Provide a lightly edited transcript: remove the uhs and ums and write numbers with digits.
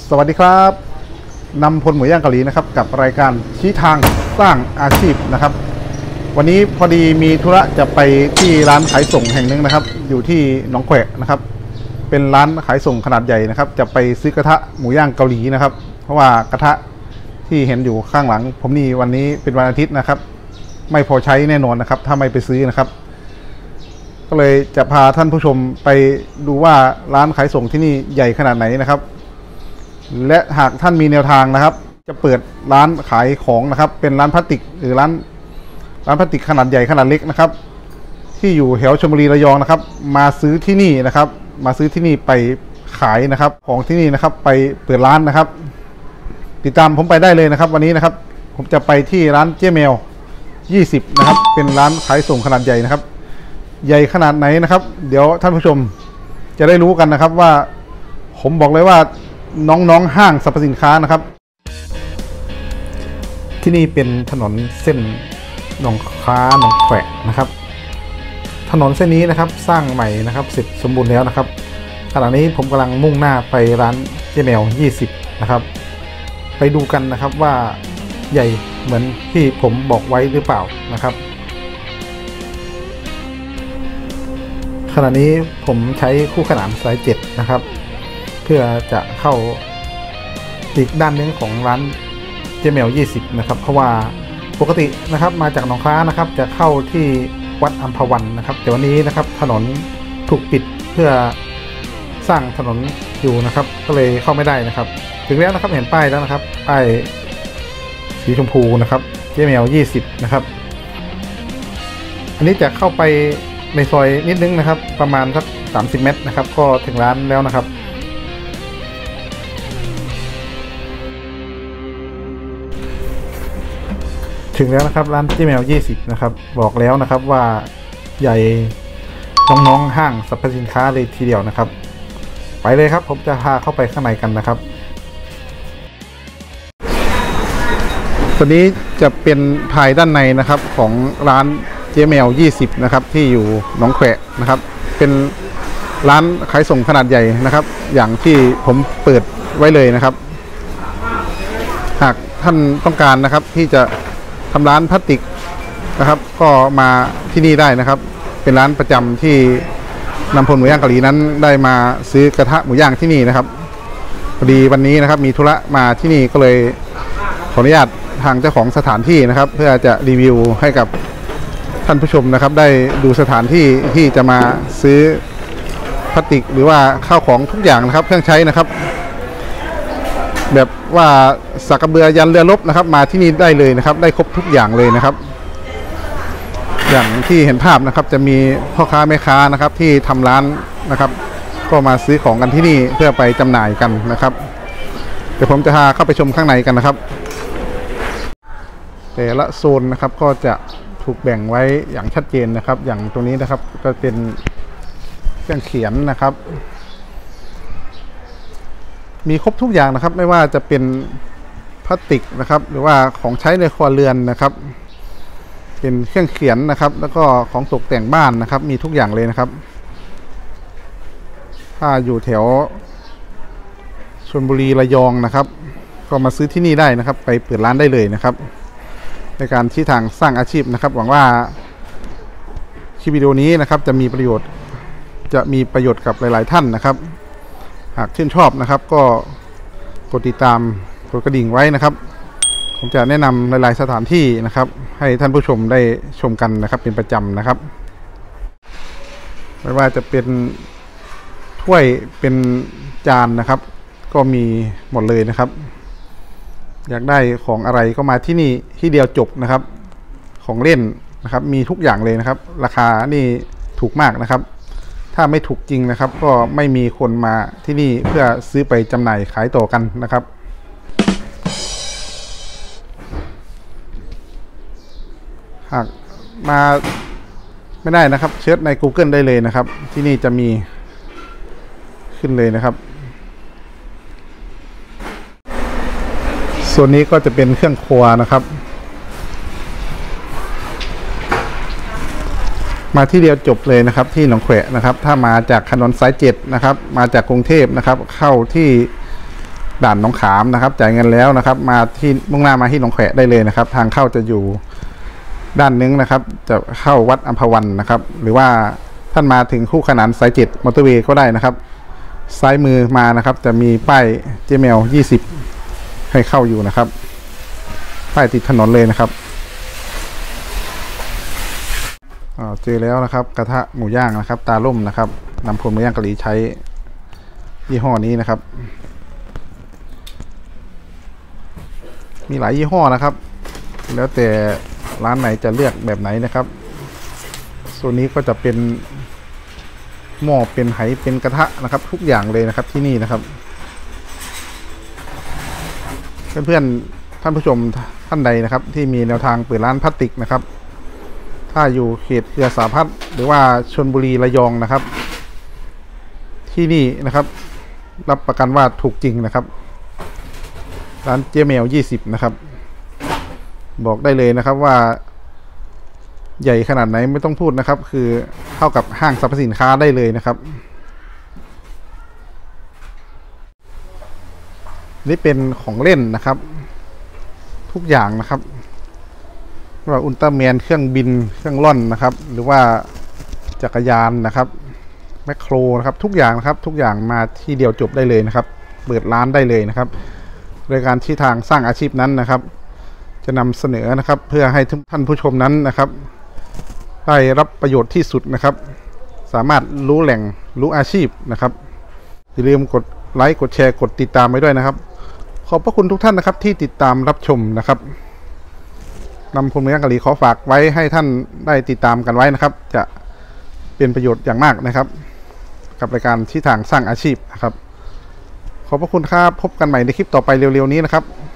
สวัสดีครับนำพลหมูย่างเกาหลีนะครับกับรายการชี้ทางสร้างอาชีพนะครับวันนี้พอดีมีธุระจะไปที่ร้านขายส่งแห่งหนึ่งนะครับอยู่ที่หนองแขวนะครับเป็นร้านขายส่งขนาดใหญ่นะครับจะไปซื้อกระทะหมูย่างเกาหลีนะครับเพราะว่ากระทะที่เห็นอยู่ข้างหลังผมนี่วันนี้เป็นวันอาทิตย์นะครับไม่พอใช้แน่นอนนะครับถ้าไม่ไปซื้อนะครับก็เลยจะพาท่านผู้ชมไปดูว่าร้านขายส่งที่นี่ใหญ่ขนาดไหนนะครับและหากท่านมีแนวทางนะครับจะเปิดร้านขายของนะครับเป็นร้านพลาสติกหรือร้านพลาสติกขนาดใหญ่ขนาดเล็กนะครับที่อยู่แถวชลบุรีระยองนะครับมาซื้อที่นี่นะครับมาซื้อที่นี่ไปขายนะครับของที่นี่นะครับไปเปิดร้านนะครับติดตามผมไปได้เลยนะครับวันนี้นะครับผมจะไปที่ร้านเจ๊แมว20นะครับเป็นร้านขายส่งขนาดใหญ่นะครับใหญ่ขนาดไหนนะครับเดี๋ยวท่านผู้ชมจะได้รู้กันนะครับว่าผมบอกเลยว่าน้องห้างสรรพสินค้านะครับที่นี่เป็นถนนเส้นหนองค้าหนองแขวนะครับถนนเส้นนี้นะครับสร้างใหม่นะครับเสร็จสมบูรณ์แล้วนะครับขณะนี้ผมกำลังมุ่งหน้าไปร้านเจ๊แมว20นะครับไปดูกันนะครับว่าใหญ่เหมือนที่ผมบอกไว้หรือเปล่านะครับขณะนี้ผมใช้คู่ขนานสาย7นะครับเพื่อจะเข้าอีกด้านนึงของร้านเจ๊แมว20นะครับเพราะว่าปกตินะครับมาจากหนองคล้านะครับจะเข้าที่วัดอัมพวันนะครับแต่วันนี้นะครับถนนถูกปิดเพื่อสร้างถนนอยู่นะครับก็เลยเข้าไม่ได้นะครับถึงแล้วนะครับเห็นป้ายแล้วนะครับป้ายสีชมพูนะครับเจ๊แมว20นะครับอันนี้จะเข้าไปในซอยนิดนึงนะครับประมาณสัก30 เมตรนะครับก็ถึงร้านแล้วนะครับถึงแล้วนะครับร้านเจ๊แมว20นะครับบอกแล้วนะครับว่าใหญ่น้องห้างสรรพสินค้าเลยทีเดียวนะครับไปเลยครับผมจะพาเข้าไปข้างในกันนะครับตัวนี้จะเป็นภายด้านในนะครับของร้านเจ๊แมว20นะครับที่อยู่หนองแขวนะครับเป็นร้านขายส่งขนาดใหญ่นะครับอย่างที่ผมเปิดไว้เลยนะครับหากท่านต้องการนะครับที่จะทำร้านพลาสติกนะครับก็มาที่นี่ได้นะครับเป็นร้านประจำที่นำพลหมูย่างเกาหลีนั้นได้มาซื้อกระทะหมูย่างที่นี่นะครับพอดีวันนี้นะครับมีธุระมาที่นี่ก็เลยขออนุญาตทางเจ้าของสถานที่นะครับเพื่อจะรีวิวให้กับท่านผู้ชมนะครับได้ดูสถานที่ที่จะมาซื้อพลาสติกหรือว่าข้าวของทุกอย่างนะครับเครื่องใช้นะครับแบบว่าสักกระเบือยันเรือรบนะครับมาที่นี่ได้เลยนะครับได้ครบทุกอย่างเลยนะครับอย่างที่เห็นภาพนะครับจะมีพ่อค้าแม่ค้านะครับที่ทำร้านนะครับก็มาซื้อของกันที่นี่เพื่อไปจำหน่ายกันนะครับเดี๋ยวผมจะพาเข้าไปชมข้างในกันนะครับแต่ละโซนนะครับก็จะถูกแบ่งไว้อย่างชัดเจนนะครับอย่างตรงนี้นะครับก็เป็นเครื่องเขียนนะครับมีครบทุกอย่างนะครับไม่ว่าจะเป็นพลาสติกนะครับหรือว่าของใช้ในครัวเรือนนะครับเป็นเครื่องเขียนนะครับแล้วก็ของตกแต่งบ้านนะครับมีทุกอย่างเลยนะครับถ้าอยู่แถวชลบุรีระยองนะครับก็มาซื้อที่นี่ได้นะครับไปเปิดร้านได้เลยนะครับในการชี้ทางสร้างอาชีพนะครับหวังว่าคลิปวิดีโอนี้นะครับจะมีประโยชน์กับหลายๆท่านนะครับหากชื่นชอบนะครับก็กดติดตามกดกระดิ่งไว้นะครับผมจะแนะนำหลายๆสถานที่นะครับให้ท่านผู้ชมได้ชมกันนะครับเป็นประจำนะครับไม่ว่าจะเป็นถ้วยเป็นจานนะครับก็มีหมดเลยนะครับอยากได้ของอะไรก็มาที่นี่ที่เดียวจบนะครับของเล่นนะครับมีทุกอย่างเลยนะครับราคานี่ถูกมากนะครับถ้าไม่ถูกจริงนะครับก็ไม่มีคนมาที่นี่เพื่อซื้อไปจำหน่ายขายต่อกันนะครับหากมาไม่ได้นะครับเซิร์ชใน Google ได้เลยนะครับที่นี่จะมีขึ้นเลยนะครับส่วนนี้ก็จะเป็นเครื่องครัวนะครับ มาที่เดียวจบเลยนะครับที่หนองแขวนะครับถ้ามาจากถนนสาย7นะครับมาจากกรุงเทพนะครับเข้าที่ด่านหนองขามนะครับจ่ายเงินแล้วนะครับมาที่มุ่งหน้ามาที่หนองแขได้เลยนะครับทางเข้าจะอยู่ด้านนึงนะครับจะเข้าวัดอัมพวันนะครับหรือว่าท่านมาถึงคู่ขนานสาย7มอเตอร์เวย์ก็ได้นะครับซ้ายมือมานะครับจะมีป้ายเจเมล20ให้เข้าอยู่นะครับป้ายติดถนนเลยนะครับเจอแล้วนะครับกระทะหมูย่างนะครับตาล่มนะครับนำพลหมูย่างเกาหลีใช้ยี่ห้อนี้นะครับมีหลายยี่ห้อนะครับแล้วแต่ร้านไหนจะเลือกแบบไหนนะครับส่วนนี้ก็จะเป็นหม้อเป็นไหเป็นกระทะนะครับทุกอย่างเลยนะครับที่นี่นะครับเพื่อนๆท่านผู้ชมท่านใดนะครับที่มีแนวทางเปิดร้านพลาสติกนะครับถ้าอยู่เขตเครือสาพัฒน์หรือว่าชลบุรีระยองนะครับที่นี่นะครับรับประกันว่าถูกจริงนะครับร้านเจเมล20นะครับบอกได้เลยนะครับว่าใหญ่ขนาดไหนไม่ต้องพูดนะครับคือเท่ากับห้างสรรพสินค้าได้เลยนะครับนี่เป็นของเล่นนะครับทุกอย่างนะครับว่าอุลตร้าแมนเครื่องบินเครื่องล่อนนะครับหรือว่าจักรยานนะครับแมคโครนะครับทุกอย่างนะครับทุกอย่างมาที่เดียวจบได้เลยนะครับเปิดร้านได้เลยนะครับรายการที่ทางสร้างอาชีพนั้นนะครับจะนำเสนอนะครับเพื่อให้ท่านผู้ชมนั้นนะครับได้รับประโยชน์ที่สุดนะครับสามารถรู้แหล่งรู้อาชีพนะครับอย่าลืมกดไลค์กดแชร์กดติดตามไว้ด้วยนะครับขอบพระคุณทุกท่านนะครับที่ติดตามรับชมนะครับนำพลเมืองเกาหลีขอฝากไว้ให้ท่านได้ติดตามกันไว้นะครับจะเป็นประโยชน์อย่างมากนะครับกับรายการที่ทางสร้างอาชีพนะครับขอบพระคุณครับพบกันใหม่ในคลิปต่อไปเร็วๆนี้นะครับ